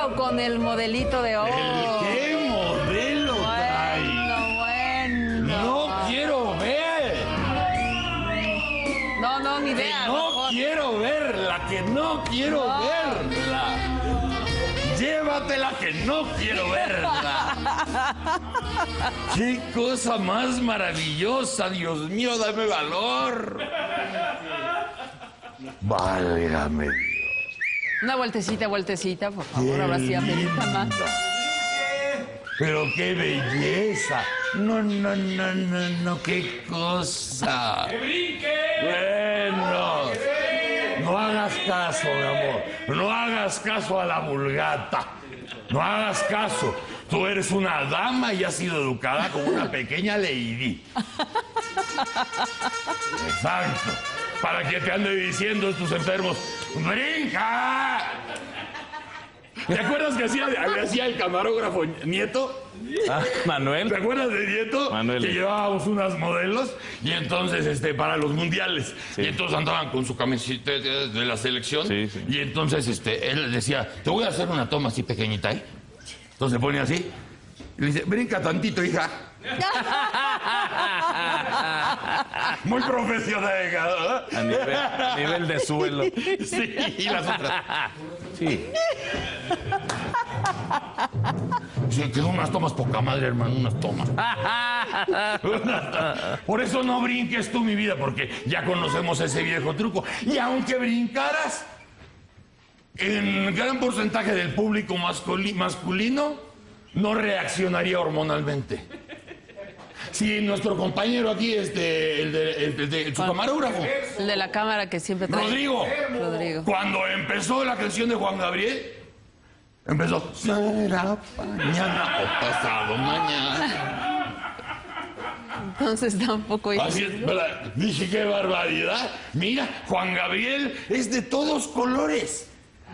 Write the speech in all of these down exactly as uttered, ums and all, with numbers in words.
modelo con el modelito de hoy. ¿El qué modelo trae? Bueno, bueno. No quiero ver. No, no, ni Que idea. no mejor. quiero verla, que no quiero No. verla. Llévatela, que no quiero verla. Qué cosa más maravillosa, Dios mío, dame valor. Válgame Dios. Una vueltecita, vueltecita, por favor. Qué Ahora sí, amerita más. linda. Pero qué belleza. No, no, no, no, no, qué cosa. ¡Que brinque! Bueno. No hagas caso, mi amor. No hagas caso a la vulgata. No hagas caso. Tú eres una dama y has sido educada como una pequeña lady. Exacto. Para que te ande diciendo estos enfermos, ¡brinca! ¿Te acuerdas que hacía, hacía el camarógrafo Nieto? Ah, Manuel. ¿Te acuerdas de Nieto? Manuel. Que llevábamos unas modelos y entonces, este, para los mundiales. Sí. Y entonces andaban con su camiseta de, de la selección. Sí, sí. Y entonces, este, él decía, te voy a hacer una toma así pequeñita, ¿eh? Entonces se pone así. Y le dice, brinca tantito, hija. Muy profesional, ¿verdad? A nivel, a nivel de suelo. Sí, y las otras. Sí. Sí, que son unas tomas poca madre, hermano, unas tomas. Por eso no brinques tú, mi vida, porque ya conocemos ese viejo truco. Y aunque brincaras, en gran porcentaje del público masculi- masculino no reaccionaría hormonalmente. Si nuestro compañero aquí, este, el de, el de- el de- su camarógrafo, El de la cámara que siempre trae. Rodrigo, Rodrigo. cuando empezó la canción de Juan Gabriel, empezó, será mañana o pasado mañana. Entonces tampoco. Así es, ¿verdad? Dije, qué barbaridad. Mira, Juan Gabriel es de todos colores.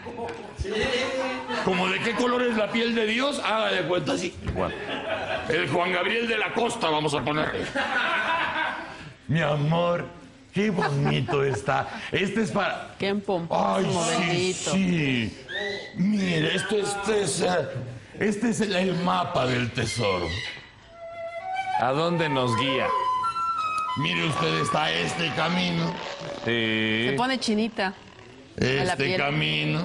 Como de qué color es la piel de Dios, haga de cuenta así. Igual. El Juan Gabriel de la costa, vamos a ponerle. Mi amor, qué bonito está. Este es para... Qué pomposo Ay, sí, modelito. sí. Mire, esto, esto es... eh, este es el, el mapa del tesoro. ¿A dónde nos guía? Mire usted, está este camino, Sí. Se pone chinita. la este piel. camino.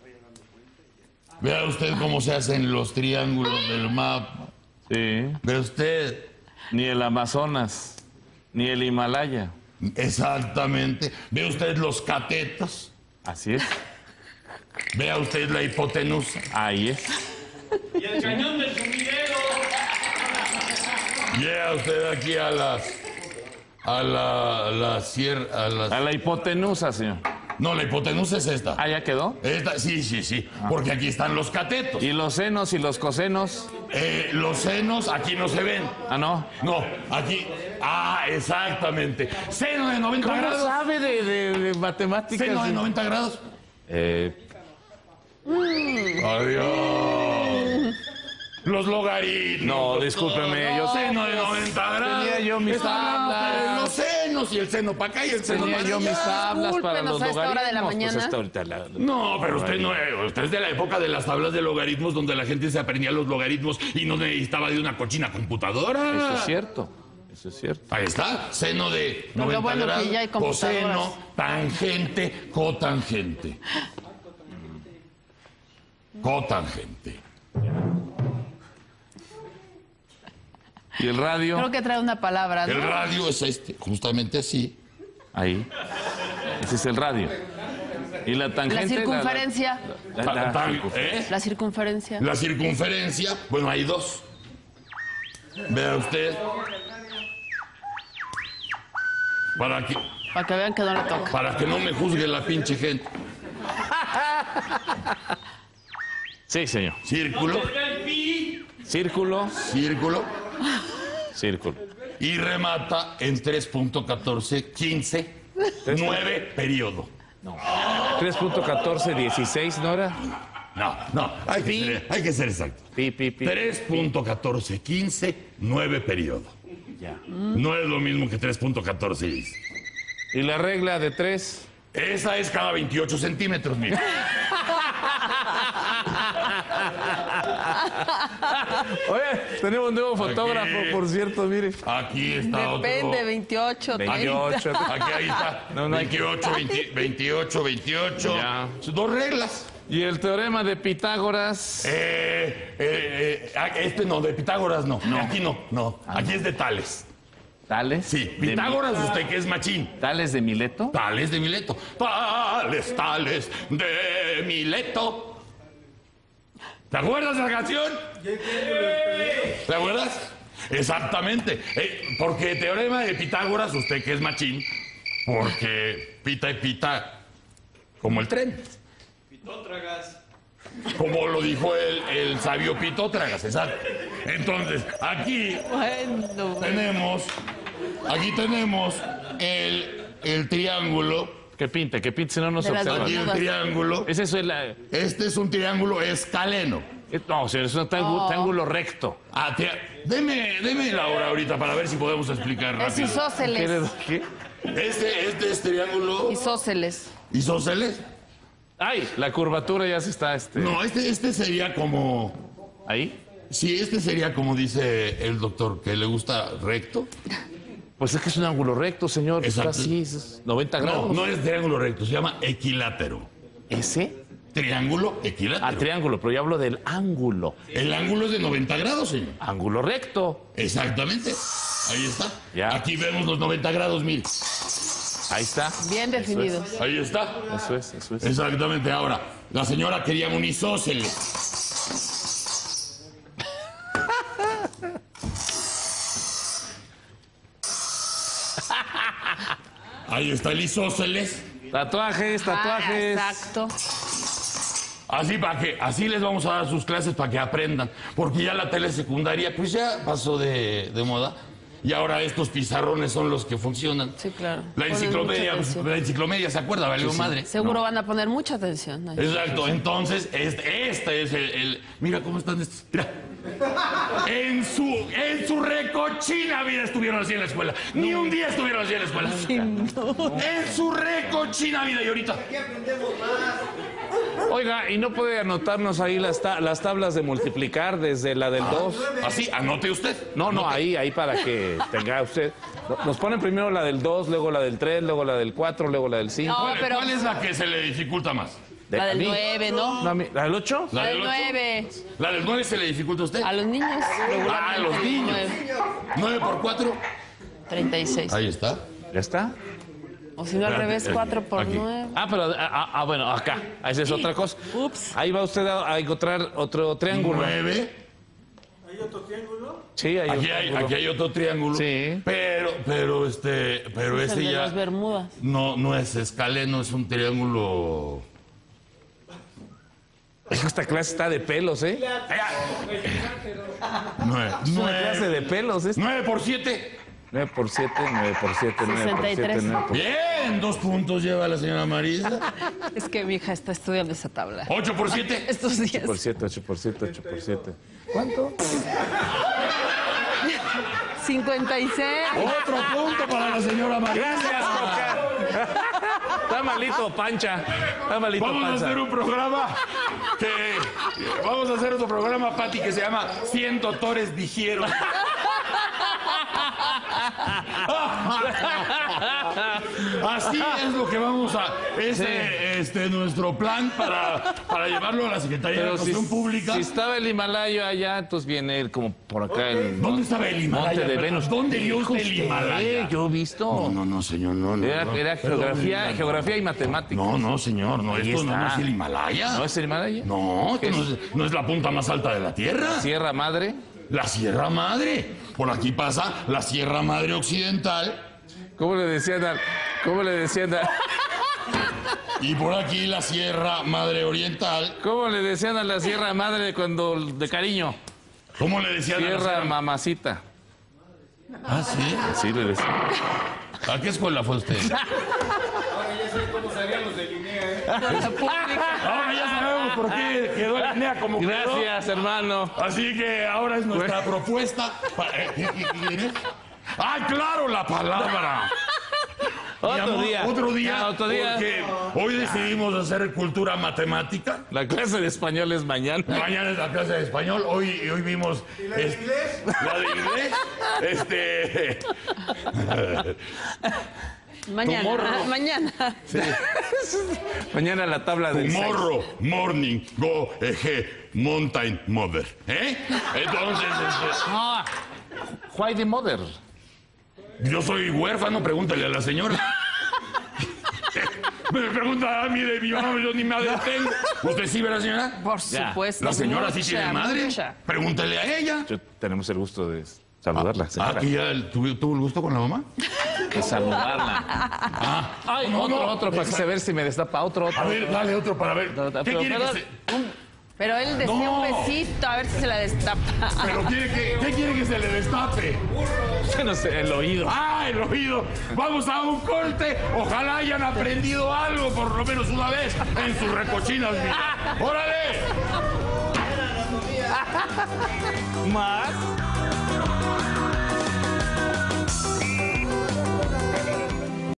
Vea usted cómo se hacen los triángulos del mapa. Sí. Ve usted, Ni el Amazonas, ni el Himalaya. exactamente. Ve usted los catetos. Así es. Vea usted la hipotenusa. Ahí es. Y el cañón del sumidero. Vea usted aquí a las... A la, a la sierra... A las... A la hipotenusa, señor. No, la hipotenusa es esta. Ah, ¿ya quedó? Esta, sí, sí, sí. Porque aquí están los catetos. ¿Y los senos y los cosenos? Eh, los senos aquí no se ven. Ah, no. No, aquí... Ah, exactamente. Seno de noventa ¿Cómo grados. sabe de, de- de matemáticas? Seno de noventa grados. Eh, Adiós. Los logaritmos. no, discúlpeme, yo Seno de noventa grados. tenía yo mis Está tablas. para los senos y el seno para acá y el seno tenía para yo mis allá. tablas para los Discúlpenos a esta hora de la logaritmos. mañana. Pues hasta ahorita la- No, pero usted no es. Usted es de la época de las tablas de logaritmos donde la gente se aprendía los logaritmos y no necesitaba de una cochina computadora. Eso es cierto. Eso es cierto. Ahí está, seno de Pero noventa bueno que grados, ya hay computadoras. coseno, tangente, cotangente. Cotangente. ¿Y el radio? Creo que trae una palabra, ¿no? El radio es este, justamente así. Ahí. Ese es el radio. ¿Y la tangente? La circunferencia. La, la- la- Ta- ta- circunfer- ¿eh? La circunferencia. La circunferencia, bueno, hay dos. Vea usted. Para que, Para que vean que no le toca. para que no me juzgue la pinche gente. Sí, señor. Círculo, Círculo, círculo. círculo. Y remata en tres punto catorce quince nueve periodo. tres punto catorce dieciséis, ¿no era? No, no, hay que Pi. ser, hay que ser exacto. Pi, pi, pi. tres punto catorce quince nueve periodo. Ya. No es lo mismo que tres punto catorce diez. ¿Y la regla de tres? Esa es cada veintiocho centímetros, mira. Oye, tenemos un nuevo fotógrafo, Aquí. por cierto, mire. Aquí está Depende, otro. veintiocho, treinta. veintiocho. Aquí ahí está. No, no hay que- veintiocho, veinte, veintiocho, veintiocho. Ya. Dos reglas. Y el teorema de Pitágoras. Eh, eh, eh, ah, este no, de Pitágoras no. Aquí no, no. Aquí es de Tales. ¿Tales? Sí, de Pitágoras, usted que es machín. Mi- ¿Tales de Mileto? Tales de Mileto. Tales, tales de Mileto. ¿Te acuerdas de la canción? ¿Te acuerdas? Exactamente. Eh, porque teorema de Pitágoras, usted que es machín, porque pita y pita como el tren. Pitótragas. Como lo dijo el, el sabio Pitótragas, exacto. Entonces, aquí Bueno, tenemos, aquí tenemos el, el triángulo. Que pinte, que pinte, si no nos De las observan. Aquí el Bermudas. triángulo. Ese es el... Este es un triángulo escaleno. eh, No, señor, es un triángulo, Oh. triángulo recto. Ah, tri- deme, deme la hora ahorita para ver si podemos explicar es rápido. isósceles. ¿Qué? Este, este es triángulo Isósceles. isósceles. Ay, la curvatura ya se está, este... No, este, este sería como. ¿Ahí? Sí, este sería como dice el doctor, que le gusta recto. Pues es que es un ángulo recto, señor. Está Exacto. así, es noventa No, grados. no es triángulo recto, se llama equilátero. ¿Ese? Triángulo Ah, equilátero. triángulo, pero yo hablo del ángulo. El ángulo es de noventa grados, señor. Ángulo recto. Exactamente. Ahí está. Ya. Aquí vemos los noventa grados, mil. Ahí está. Bien definidos. Ahí está. Eso es, eso es. Exactamente. Ahora, la señora quería un isósceles. Ahí está el isósceles. Tatuajes, tatuajes. Ah, exacto. Así para que, así les vamos a dar sus clases para que aprendan. Porque ya la telesecundaria, pues ya pasó de, de moda. Y ahora estos pizarrones son los que funcionan. Sí, claro. La Ponen enciclopedia, mucha atención. la enciclopedia, ¿se acuerda? Valió madre. Seguro van a poner mucha atención. ahí. Exacto, entonces este, este es el, el- Mira cómo están estos. Mira. En su, en su recochina vida estuvieron así en la escuela. Ni un día estuvieron así en la escuela. En su recochina vida y ahorita. Oiga, ¿y no puede anotarnos ahí las, ta- las tablas de multiplicar desde la del dos? Así, anote usted. No, no, Anote. ahí, ahí para que tenga usted. Nos ponen primero la del dos, luego la del tres, luego la del cuatro, luego la del cinco. No, ¿Cuál, pero- cuál es la que se le dificulta más? De- La a del mí. nueve, ¿no? No, a mí- ¿La del ocho? La del ocho? nueve. ¿La del nueve se le dificulta a usted? A los niños. Ah, a los regularmente, niños. nueve. ¿nueve por cuatro? treinta y seis. Ahí está. ¿Ya está? O si no, al Espérate, revés, aquí, cuatro por aquí. nueve. Ah, pero, ah, ah, ah, bueno, acá. Esa es otra cosa. Ups. Ahí va usted a, a encontrar otro triángulo. nueve. Sí, hay Aquí otro hay, triángulo. aquí hay otro triángulo. Sí. Pero, pero este, pero Es el este de ya las Bermudas. no, no es escaleno, es un triángulo. Hijo, esta clase está de pelos, ¿eh? Nueve, Es una clase nueve, de pelos, ¿eh? nueve por siete. nueve por siete, nueve por siete, nueve por siete, sesenta y tres. nueve por siete. Bien, dos puntos lleva la señora Marisa. Es que mi hija está estudiando esa tabla. Ocho por siete. Estos días. por siete, ocho por siete, ocho por siete. cincuenta y seis. Otro punto para la señora Marisa. Gracias, Coca. Está malito, Pancha. Está malito, Vamos a Pancha. hacer un programa que vamos a hacer otro programa, Pati, que se llama cien doctores dijeron. Así es lo que vamos a ese este nuestro plan para, para llevarlo a la Secretaría de Pero si, Educación Pública. si estaba el Himalaya allá, entonces viene él como por acá. El ¿Dónde estaba el Himalaya? Monte de Perdón, Venus. ¿Dónde vio Dijo usted el usted, Himalaya? Yo he visto. No, no, no, señor, no, no. Era, no. era Perdón, geografía, no, geografía y matemáticas. No, no, señor, no, Ahí esto no, está. no es el Himalaya. ¿No es el Himalaya? No, esto ¿Qué no es? es, no es la punta más alta de la Tierra. Sierra Madre. La Sierra Madre. Por aquí pasa la Sierra Madre Occidental ¿Cómo le decían al, ¿Cómo le decían al, y por aquí la Sierra Madre Oriental. ¿Cómo le decían a la Sierra Madre cuando de cariño? ¿Cómo le decían a la Sierra Sierra Mamacita. Ah, sí. Así le decían. ¿A qué escuela fue usted? Ahora ya sabemos por qué quedó la Linea como quedó. Gracias, hermano. Así que ahora es nuestra propuesta. Pa- eh, ¿Qué, qué- qué quieres? ¡Ah, claro, la palabra! Otro Mi amor, día. Otro día. Ya, otro día. Porque hoy decidimos hacer cultura matemática. La clase de español es mañana. Mañana es la clase de español. Hoy, hoy vimos. ¿Y la de es- inglés? La de inglés. Este. Mañana. morro. ah, Mañana. Mañana la tabla del seis. Tomorrow morning go eje mountain mother. ¿Eh? Entonces, este, Ah, why the mother? yo soy huérfano, pregúntale a la señora. Me pregunta a mí de mi mamá, yo ni madre tengo. ¿Usted sí ve a la señora? Por Ya. supuesto. ¿La señora sí mucha, tiene madre? mucha. Pregúntele a ella. Yo- tenemos el gusto de saludarla, Ah, señora. ¿y ya tuvo, tuvo el gusto con la mamá? De saludarla. Ah, Ay, no, otro, no. otro, para que se ver si me destapa. Otro, otro. A ver, dale otro para ver. No, no, ¿Qué pero- quiere que pero- se... Pero él decía No. un besito, a ver si se la destapa. Pero quiere que... ¿Qué quiere que se le destape? No sé, el oído. ¡Ah, el oído! Vamos a un corte. Ojalá hayan aprendido algo, por lo menos una vez, en sus recochinas. Mira. ¡Órale! Más.